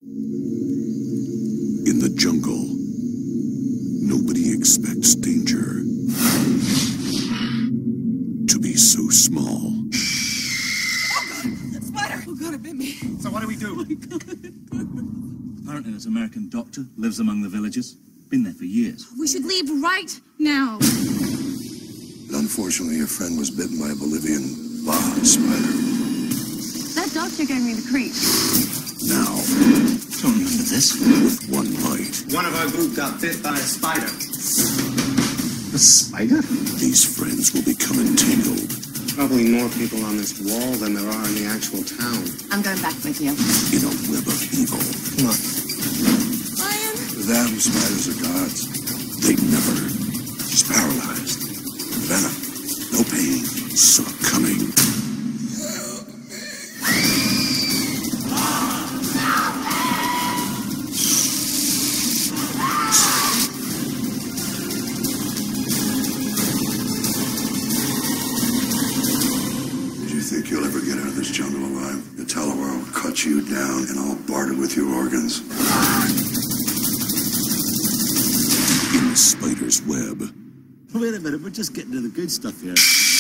In the jungle, nobody expects danger to be so small. Oh God, that spider! Oh God, it bit me. So what do we do? Oh my God. Apparently this American doctor lives among the villagers. Been there for years. We should leave right now. Unfortunately, your friend was bitten by a Bolivian Baja spider. That doctor gave me the creeps. Now, Don't remember this. with one bite, One of our group got bit by a spider. A spider? these friends will become entangled Probably more people on this wall than there are in the actual town. I'm going back with you. in a web of evil. Come on. Lion! For them, spiders are gods. They never. She's paralyzed. Venom. No pain. Succumbing. Did you think you'll ever get out of this jungle alive? The Telewar will cut you down and I'll barter with your organs. In the spider's web. Wait a minute, we're just getting to the good stuff here.